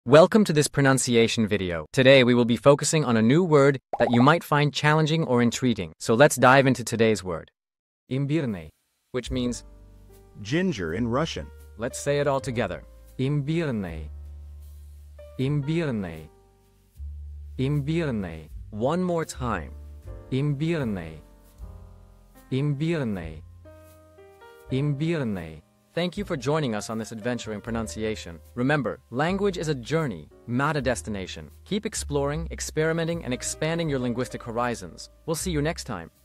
Welcome to this pronunciation video. Today we will be focusing on a new word that you might find challenging or intriguing. So let's dive into today's word. Имбирный, which means ginger in Russian. Let's say it all together. Имбирный. Имбирный. Имбирный. One more time. Имбирный. Имбирный. Имбирный. Thank you for joining us on this adventure in pronunciation. Remember, language is a journey, not a destination. Keep exploring, experimenting, and expanding your linguistic horizons. We'll see you next time.